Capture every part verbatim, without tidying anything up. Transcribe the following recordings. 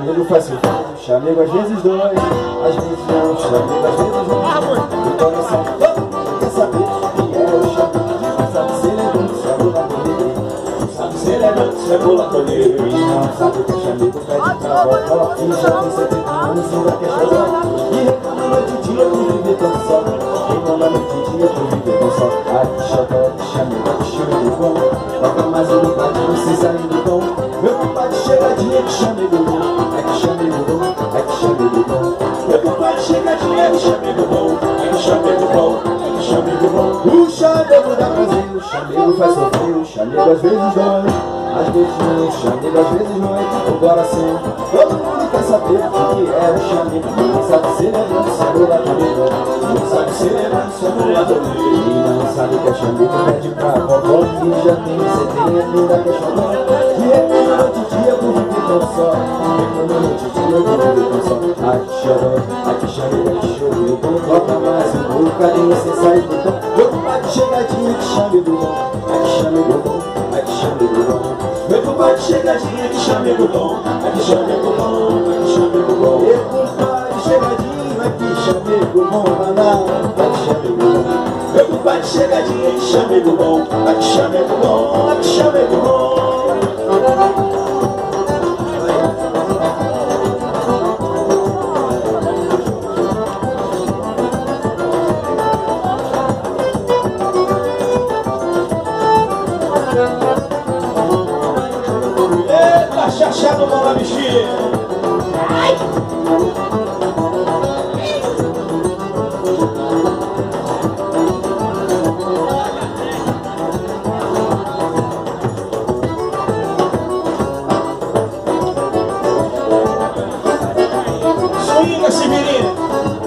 chamego faz sofrer, chamego às vezes dói, às vezes não, chamego às vezes não. O coração todo mundo quer saber quem é o chamego. Não sabe se ele é dono, se é bolaconeiro. Não sabe se ele é dono, se é bolaconeiro. E não sabe que o chamego pede pra volta. E já tem setenta anos e ainda quer chorar. E reclama noite e dia por viver tão só. Reclama noite e dia por viver tão só. Ai que xodó, que chamego, que chamego bom. Toca mais um bocado, não se sair do tom. Meu compadre chegadinha, que chamego bom. É que chamego bom, é que chamego bom. Meu compadre chegadinha, que chamego bom. É que chamego bom, é que chamego bom. O chamego dá prazer, o chamego faz sofrer. O chamego às vezes dói, às vezes não. O chamego às vezes não é o coração. Todo mundo quer saber o que é o chamego. Não sabe se ele é branco, se é bolaconeiro. Não sabe se ele é branco, se é bolaconeiro. E não sabe que é chamego, pede pra vovó. Que já tem setenta, ainda quer chorar. E reclama noite e dia por viver tão só. Reclama noite e dia por viver tão só. Ai que chorou, ai que chamego, ai que chorou. Toca mais um bocadinho sem sair do tom. Meu compadre chegadinho, que chamego bom. Ai que chamego bom, ai que chamego bom. Meu compadre chegadinho, que chamego bom. Ai que chamego bom, ai que chamego bom. Meu compadre chegadinho, ai que chamego bom. Ai que chamego bom. Meu compadre chegadinho, que chamego bom. Ai que chamego bom, ai que chamego bom. Eita, chachado, mão na bexiga. Ai! Swinga, Severina.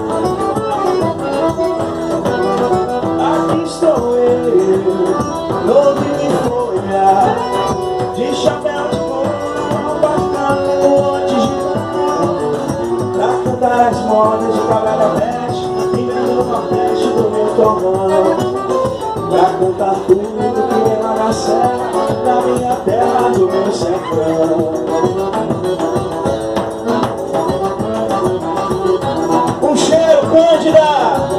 Aqui estou eu, novo em folha, de chapéu de couro, bacana, antes de cantar, pra cantar as modas de cabra da peste, vivendo no nordeste do meu torrão. Pra cantar tudo que é lá na serra, na minha terra do meu sertão. Um cheiro, Cândida!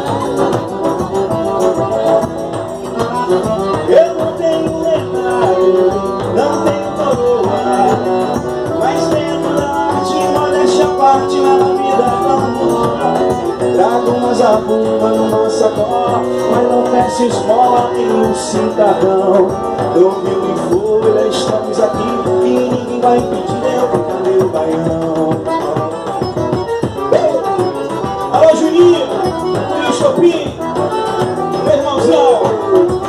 Eu não tenho lendário, não tenho coroa, mas dentro da arte, modéstia à parte, na vida não. Trago uma zabumba numa sacola, mas não peço esmola em um cidadão. Eu vivo em folha, estamos aqui, e ninguém vai impedir eu cantar meu baião. Alô, Juninho, e o Chopin, meu irmãozão.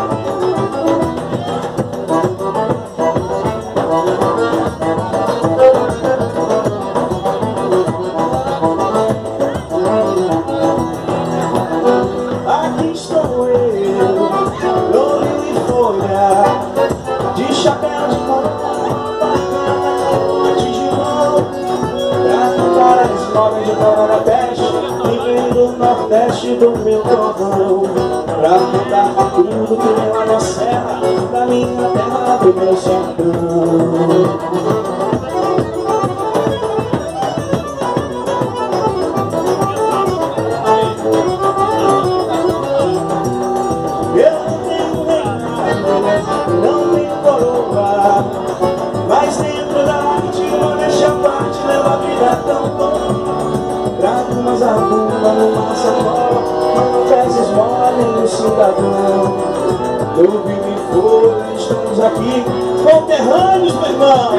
Aqui estou eu, louro e folha, de chapéu de couro, bacana, de mão, pra cantar as modas de cabra da peste, vivendo do nordeste do meu torrão. Pra cantar tudo que vem lá na serra, da minha terra do meu sertão. Não tenho coroa, mas dentro da arte, modéstia à parte, leva a vida tão bom. Trago uma zabumba numa sacola, mas não faz esmola nem o cidadão. Eu vivo em folha, estamos aqui, conterrâneos, meu irmão.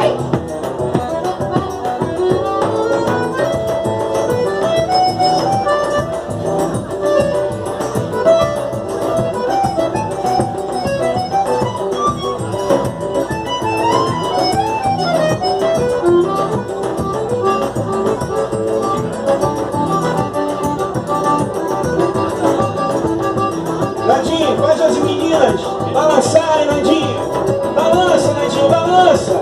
Nadinho, faz as meninas balançarem, Nadinho. Balança, Nadinho, balança.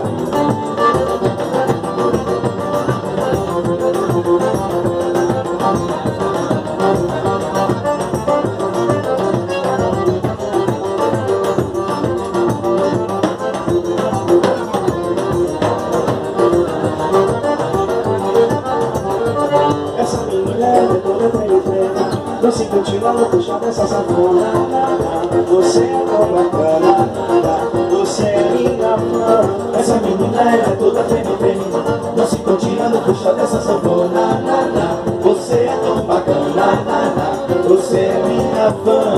você é tão bacana, você é minha fã. Essa menina é toda treme-treme, não se continha no puxa dessa sanfona. Você é tão bacana, você é minha fã.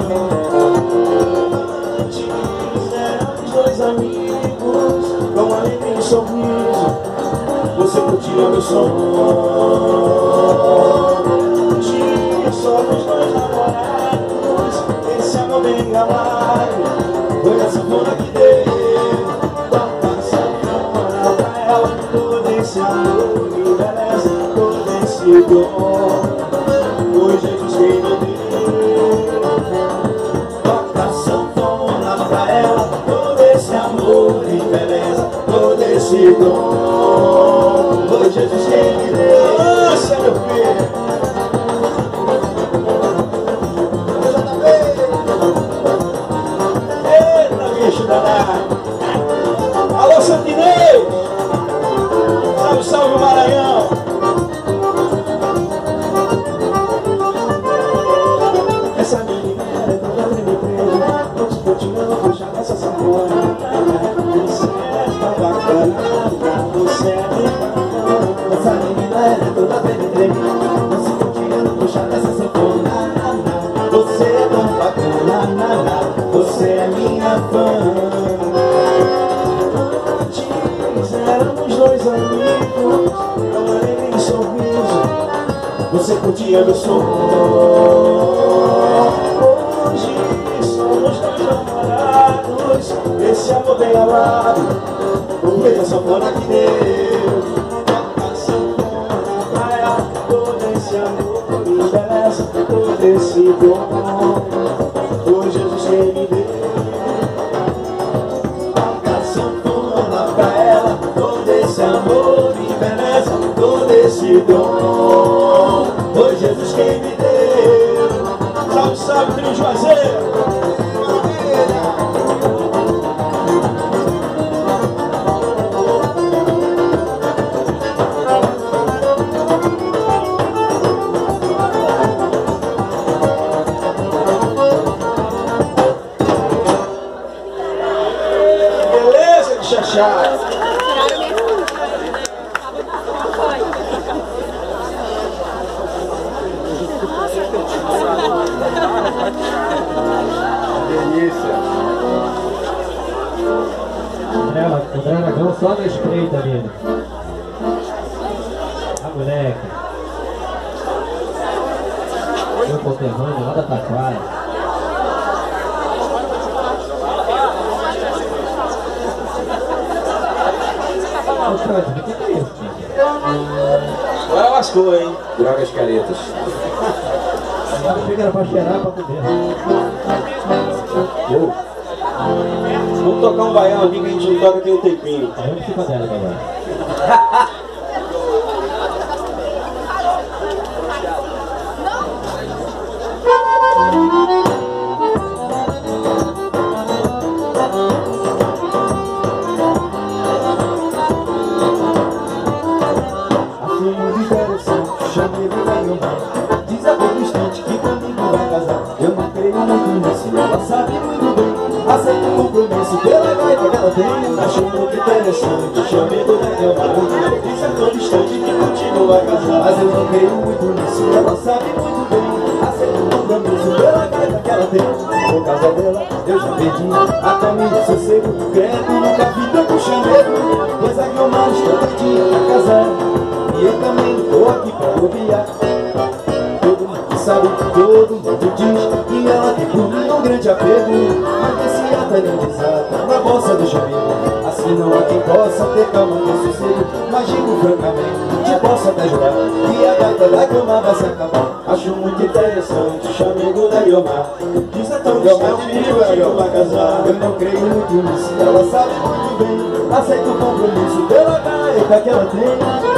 Éramos dois amigos, com alegria e sorriso, você curtia meu som. Tinha somos dois namorados, esse amor bem enganado, foi a sanfona que deu. Toca a sanfona pra ela, todo esse amor e beleza, todo esse dom, foi Jesus quem me deu. Toca a sanfona pra ela, todo esse amor e beleza, todo esse dom, foi Jesus quem me deu. Nossa, meu filho! Eita, bicho danado! Alô, Santinês! Salve, salve, Maranhão! Essa menina é toda treme-treme, não te continuando, puxa nessa sanfona. Você é tão bacana, você é minha bacana. Essa menina é toda treme-treme, não se continuando, puxa nessa sanfona. Você é tão bacana, você é minha fã. Éramos dois amigos, com alegria e sorriso, você curtia meu som. Hoje somos dois namorados, esse amor bem amado, o rei da sanfona que deu. Toca a sanfona pra ela, todo esse amor e beleza, todo esse dom, foi Jesus quem me deu. Toca a sanfona pra ela, todo esse amor e beleza, todo esse dom, foi Jesus quem me deu. Salve, salve, trio Juazeiro! Beleza, de chachado! Delícia! Ela, André Aragão só na espreita, menina. A moleque. Meu conterrâneo lá da Taquara. Ô, Fred, o que é isso, tio? Agora lascou, hein? Drogas caretas. Eu achei que era pra cheirar pra comer. Oh. Vamos tocar um baião aqui que a gente não toca tem um tempinho. Aí eu fico dela agora. Achei muito interessante, chamei do Daniel. Diz a todo instante que comigo vai casar. Eu não creio muito nisso, ela sabe muito bem. Aceita o compromisso pela gaita que ela tem. Achei muito interessante, chamei do Daniel. Diz a todo instante que contigo vai casar. Mas eu não creio muito nisso, ela sabe muito bem. Aceita o compromisso pela gaita que ela tem. Por causa dela, eu já perdi até me sossego. Credo, nunca vi tanto chamego. Pois a Guilmar está doidinha pra casar. E eu também tô aqui pra ouvir. Todo mundo sabe, todo mundo diz que ela tem por mim um grande apego. Mas esse ata nem desata na bolsa do chamego. Assim não há quem possa ter calma, ter sossego. Imagino francamente, te posso até jurar que a gaita da cama vai se acabar. Acho muito interessante o chamego da Guilmar. Diz a tão distante que eu vai casar. Eu não creio muito nisso, ela sabe muito bem. Aceita o compromisso pela gaita que ela tem.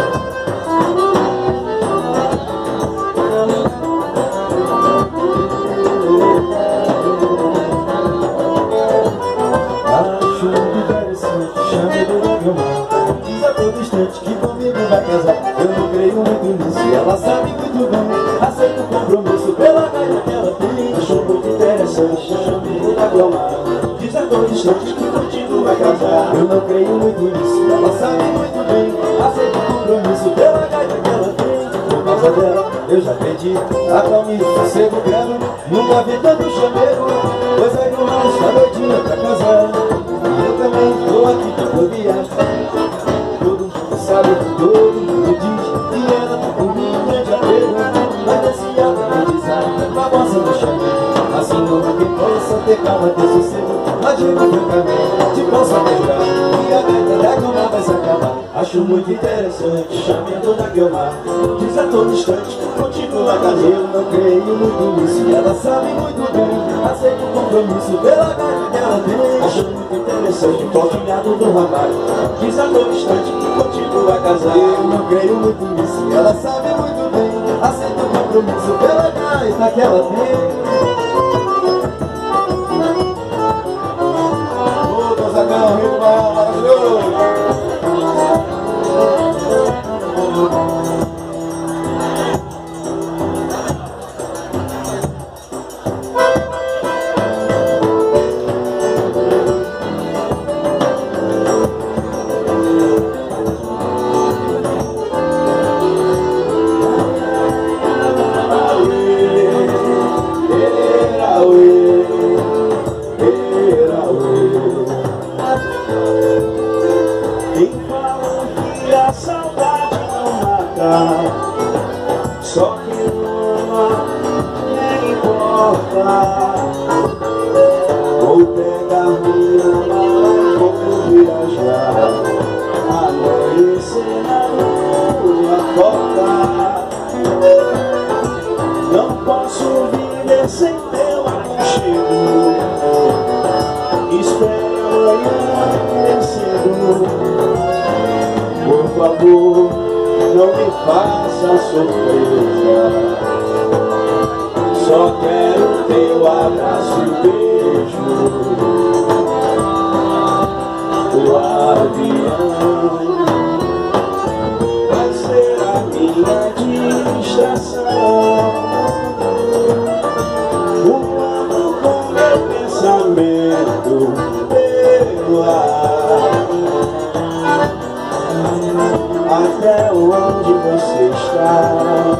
Acho muito interessante, chame do Guilmar. Diz a todo instante que comigo vai casar. Eu não creio muito nisso, ela sabe muito bem. Aceita o compromisso pela gaita que ela tem. Acho muito interessante, chamego da Guilmar. Diz a tão distante que contigo vai casar. Eu não creio muito nisso, ela sabe muito bem. Aceita o compromisso pela gaita que ela tem. Por causa dela, eu já perdi a calma e o sossego, quero. Nunca vi tanto chamego, pois a Guilmar está doidinha pra casar. E eu também tô aqui pra bobear. Todo mundo sabe, todo mundo diz que ela tá por mim, um grande apego. Mas desse alto aprendizado, com a moça no chamego. Assim não tem possa ter calma, ter sossego. Agenda francamente, de possa melhorar. E a gaita da Guilmar vai se acabar. Acho muito interessante, chamego da Guilmar. Diz a todo instante, contigo vai casar. Eu não creio muito nisso, e ela sabe muito bem. Aceita o compromisso pela gaita que ela tem. Acho muito interessante, polvilhado do ramalho. Diz a todo instante que contigo vai casar. Eu não creio muito nisso, e ela sabe muito bem. Aceita o compromisso pela gaita que ela tem. Gonzagão, Rio do Mar, maravilhoso! Só que uma nem importa. Vou pegar minha mala, vou viajar. Amanhecer na lua toca. Não posso viver sem teu aconchego. Espere amanhã cedo. Por favor, não me faça surpresa. Só quero teu abraço e beijo. O avião vai ser a minha distração, voando com meu pensamento pelo ar. Até onde você está?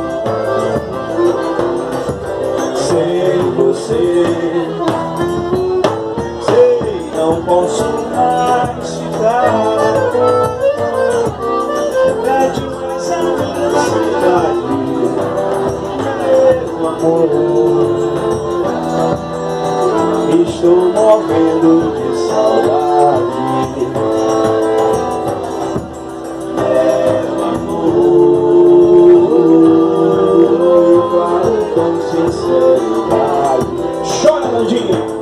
Sem você, sei, não posso mais ficar. É demais a minha cidade, meu amor. Estou morrendo de saudade. Chora, Landinho!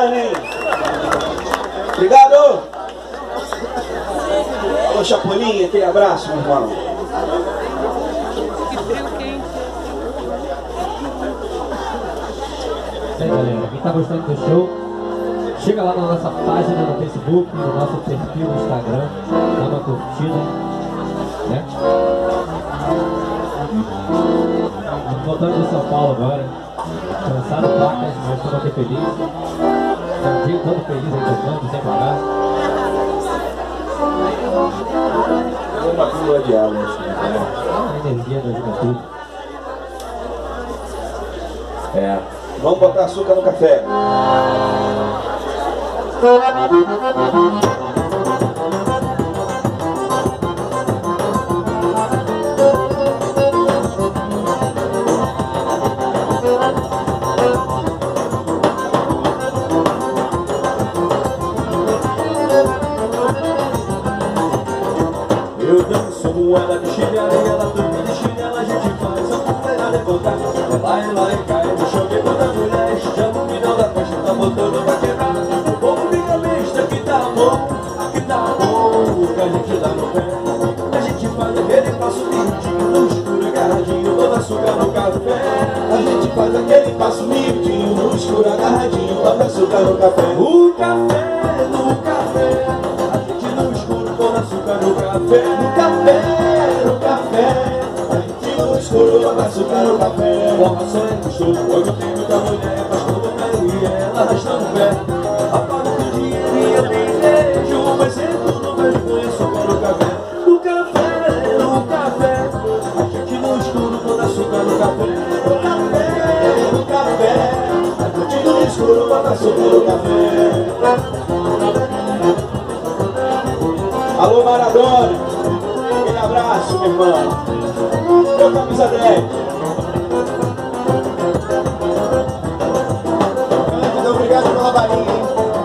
Marlene. Obrigado. Ô Chapolin, aquele abraço, meu irmão. E aí, galera, quem tá gostando do show, chega lá na nossa página no Facebook, no nosso perfil no Instagram, dá uma curtida, né? Voltando de São Paulo agora, cansaram placas, mas estamos aqui felizes. Estamos o dia todo feliz aí tocando, sem parar. É uma pílula de água, assim, né? A energia da juventude. É. Vamos botar açúcar no café. Eu danço com ela de chinela e ela também de chinela. A gente faz a poeira levantar. Ela, ela e cai no chão de toda mulher. Chama o final da festa, tá botando pra quebrar. O povo fica besta que tá bom, que tá bom, que a gente dá no pé. A gente faz aquele passo miudinho no escuro agarradinho, todo açúcar no café. A gente faz aquele passo miudinho no escuro agarradinho, todo açúcar no café. O café, no café. A gente no escuro, todo açúcar no café. No café, no café. A gente no escuro, todo açúcar no café. Formação é gostoso, hoje tem muita mulher, mas quando eu quero ir, ela arrastando o pé. Apaga o dinheiro e eu nem vejo, mas sempre não vejo, conheço só no café. No café, no café. A gente no escuro, todo açúcar no café. No café, no café. A gente no escuro, todo açúcar no café. Alô Maradona, aquele abraço, meu irmão. Meu camisa dez. Cândido, obrigado pela balinha.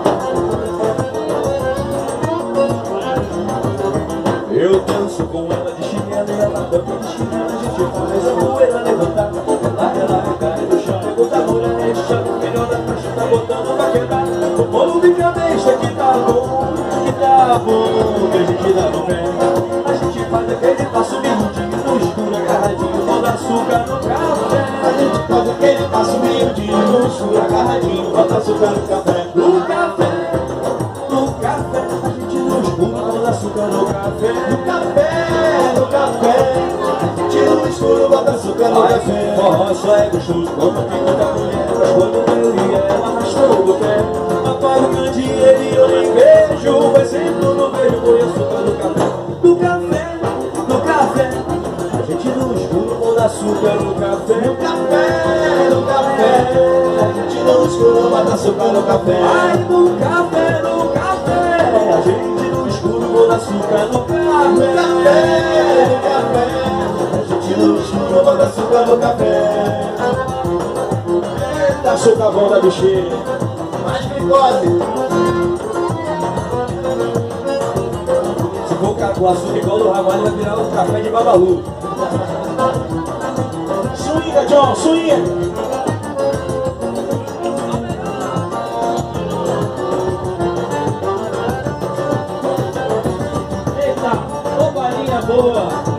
Eu danço com ela de chinela e ela também de chinela. A gente faz a poeira levantar. Ela, ela cai no chão e bota a mulher. Chama o melhor da festa, tá botando pra quebrar. O povo fica besta que tá bom, que tá bom, que a gente dá no pé. A gente faz aquele passo miudinho no escuro agarradinho, bota açúcar no café. A gente faz aquele passo miudinho no escuro agarradinho, bota açúcar no café. No café, no café. A gente no escuro, bota açúcar no café. No café, no café. A gente no escuro, bota açúcar no café. Forró só é gostoso quando tem muita mulher, mas quando eu e ela arrastou o pé. Apaga o candeeiro e eu nem vejo, mas sempre eu não vejo, põe açúcar no café. No café, no café. A gente no escuro, põe açúcar no café. No café, no café. A gente no escuro, bota açúcar no café. Ai, no café, no café. A gente no escuro, põe açúcar no café. No café, no café. A gente no escuro, bota açúcar no café. Eita, açúcar bom da bexiga. Mais glicose. Se for com açúcar igual do Ramalho, vai virar um café de Babalu. Swinga, John, swinga. Eita, ô balinha boa.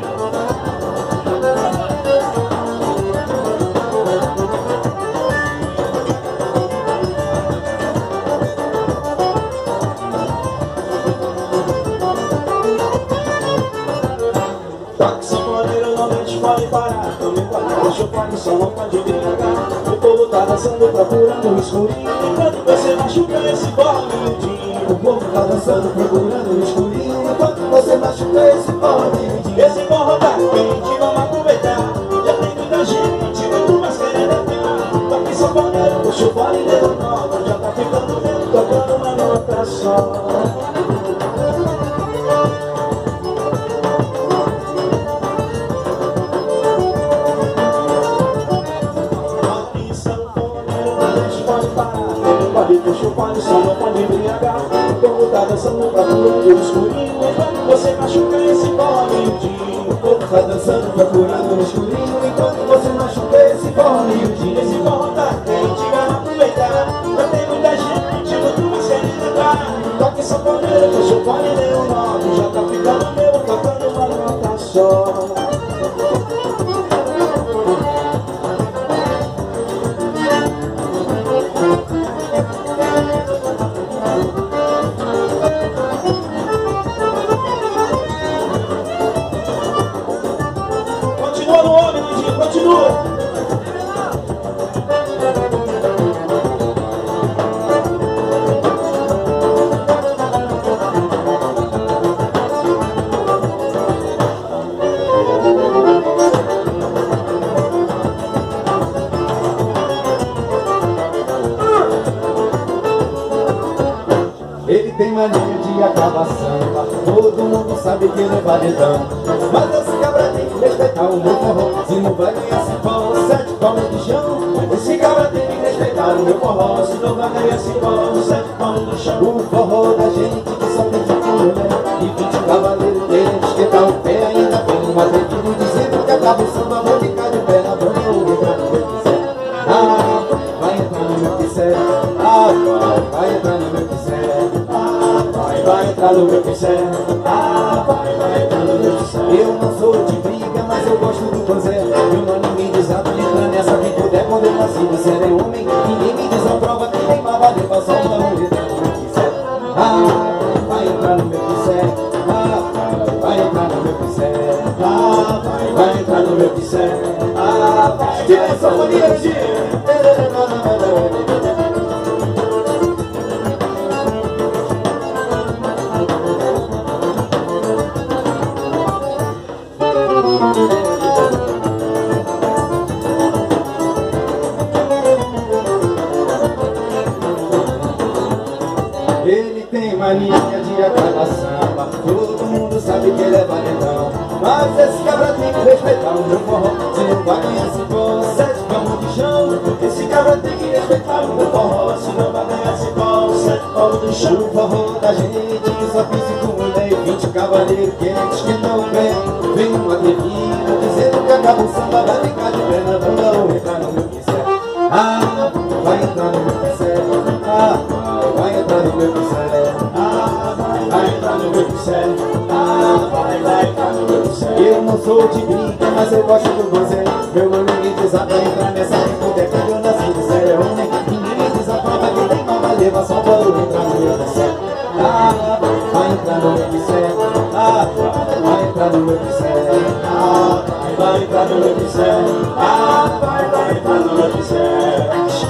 Pode parar, também pode deixar o pode, só não pode embriagar. O povo tá dançando, procurando o escurinho, enquanto você machuca esse forró miudinho. O povo tá dançando, procurando o escurinho, enquanto você machuca esse forró miudinho. Esse forró tá quente, vamos aproveitar. Já tem muita gente, muito mais querendo entrar. Tá aqui sanfoneiro, puxa o fole e deu nova. Já tá ficando lento, tocando uma nota só. Puxa o pano, só não pode embriagar. O povo tá dançando, procurando o escurinho, enquanto você machuca esse forró miudinho. O povo tá dançando, procurando o escurinho, enquanto você machuca esse forró miudinho. Esse forró tá quente, vamos aproveitar. Já tem muita gente, mania de acabar samba, todo mundo sabe que ele é valedão. Mas esse cabra tem que respeitar o meu forró, se não vai ganhar cipó, sete palmas de chão. Esse cabra tem que respeitar o meu forró, se não vai ganhar cipó, sete palmas de chão. O forró da gente que só tem de mulher e vinte cavaleiros querendo esquentar o pé. Ainda tem um atrevido dizendo que acaba o samba, vou ficar de pé na banda ou entrar no meu quiser. Ah, vai entrar no meu quiser. Ah, vai, vai entrar no meu quiser. Ah, vai, vai entrar no meu quiser. Ah, vai, vai entrar no meu quiser. Eu não sou de briga, mas eu gosto do banzé. Meu nome me desata, entra nessa quem puder. Quando eu nasci, você é homem, ninguém me desaprova. Quem tem má valer pra só uma um entrar no meu quiser. Ah, vai entrar no meu quiser. Ah, vai, vai entrar no meu quiser. Ah, vai, vai entrar no meu quiser. Ah, vai, tira essa mania de... Ele tem mania de acabar samba, todo mundo sabe que ele é valentão. Mas esse cabra tem que respeitar o meu forró, se não vai ganhar cipó, sete palmas de chão. Esse cabra tem que respeitar o meu forró, se não vai ganhar cipó, sete palmas de chão. O forró da gente que só físico mulher e vinte cavaleiros quentes que não vem. Vem um atrevido dizendo que acaba o samba, vai ficar de pé na banda ou entrar no meu quiser. Ah, vai entrar no meu quiser. Ah, vai entrar no meu quiser. Ah, vai, vai entrar no meu quiser. Ah, vai, vai entrar no meu quiser. Eu não sou de briga, mas eu gosto do banzé. Meu nome me desata, entrar nessa quem puder. Quando eu nasci do céu é homem, ninguém me desaprova. Quem tem mal vai levar só para eu entrar no meu quiser. Ah, vai entrar no meu quiser. Ah, vai, vai entrar no meu quiser. Ah, vai, vai entrar no meu quiser. Ah, vai, vai entrar no meu quiser.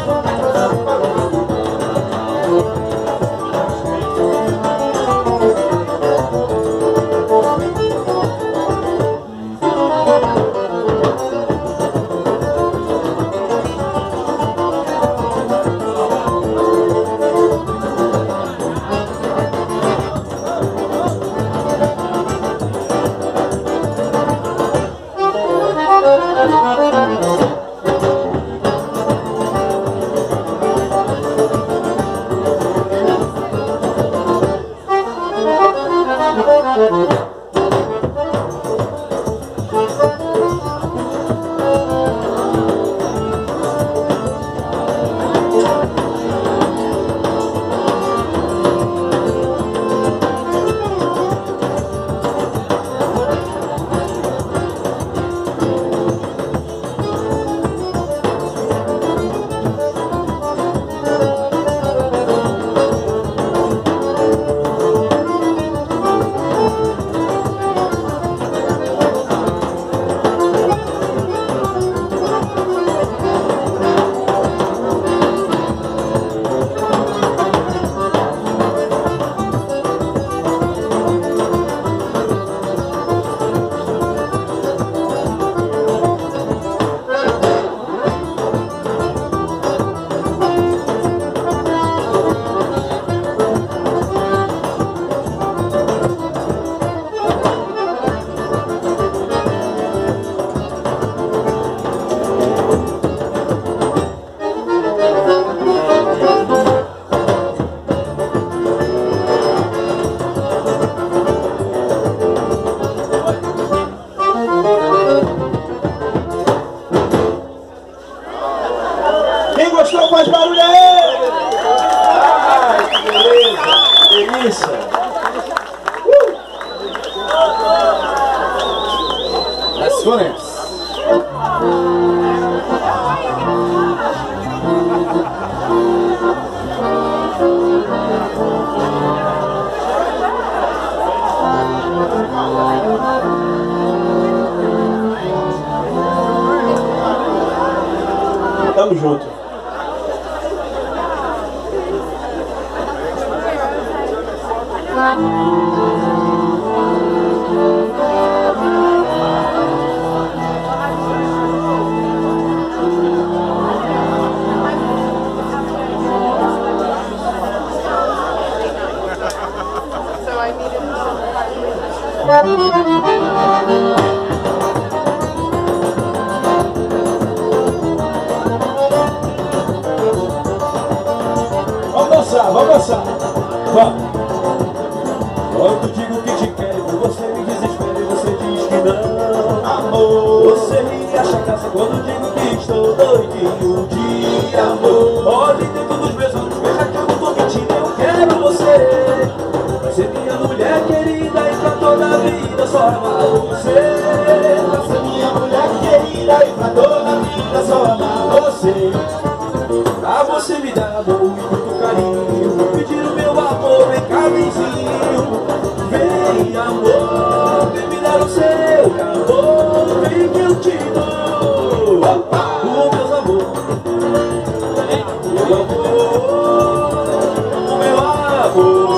Quem gostou faz barulho aí! Ai, que beleza! Que delícia! Uh! Let's go next! Tamo junto. Vamos dançar, vamos dançar. Vamos. Quando digo que te quero, você me desespera e você diz que não. Amor, você me acha graça quando digo que estou doidinho de amor. Olhe dentro dos meus olhos, veja que eu não tô mentindo, eu quero você. Vai ser minha mulher querida e pra toda a vida só amar você. Vai ser minha mulher querida e pra toda a vida só amar você. Pra você me dar amor e muito carinho, pedir o meu amor, vem cá vizinho. Vem amor, vem me dar o seu calor, vem que eu te dou o meu amor, o meu amor, o meu amor.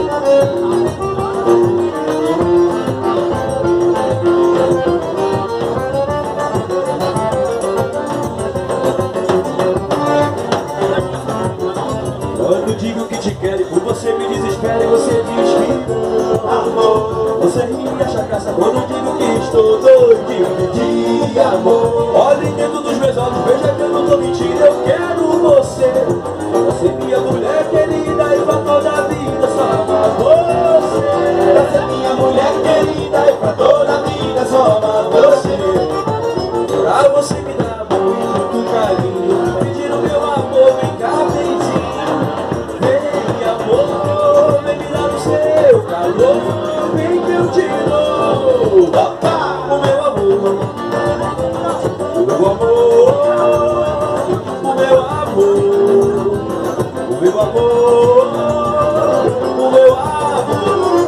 Quando digo que te quero e por você me desespera e você diz que não, amor. Você me acha graça quando digo que estou doidinho de amor. Olhe dentro dos meus olhos, veja que eu não tô mentindo, eu quero você. Você minha mulher querida e pra toda a vida só amar você. Você é minha mulher querida e pra toda a vida só amar você. Pra você me dar amor e muito carinho, pedir o meu amor, vem cá vizinho. Vem amor, vem me dar o seu calor, vem que eu te dou o meu amor, o meu amor, o meu amor, o meu amor, o meu amor.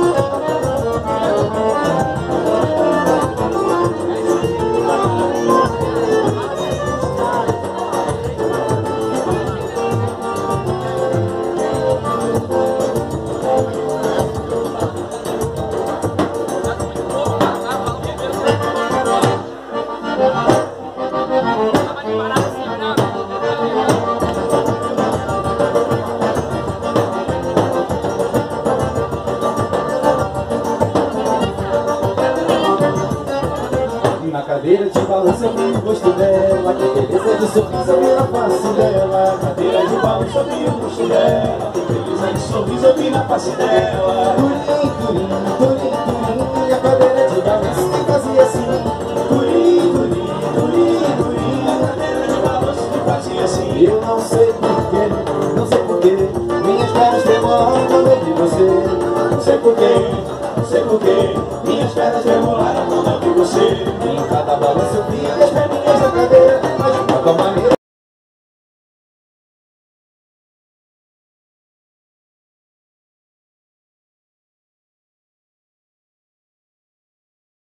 Na cadeira de balanço eu vi o rosto dela, que beleza de sorriso eu vi na face dela. Cadeira de balanço eu vi o rosto dela, que beleza de sorriso eu vi na face dela. Turim, turim,